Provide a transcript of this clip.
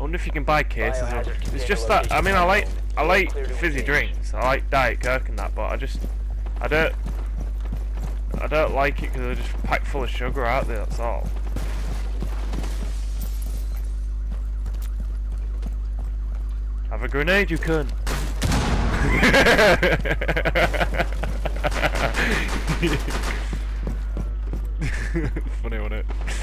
wonder if you can buy cases of. Biohazard It's container just that I mean location I like clear to fizzy engage. drinks. I like Diet Coke and that, but I don't like it because they're just packed full of sugar out there. That's all. Have a grenade, you cunt. Funny, wasn't it?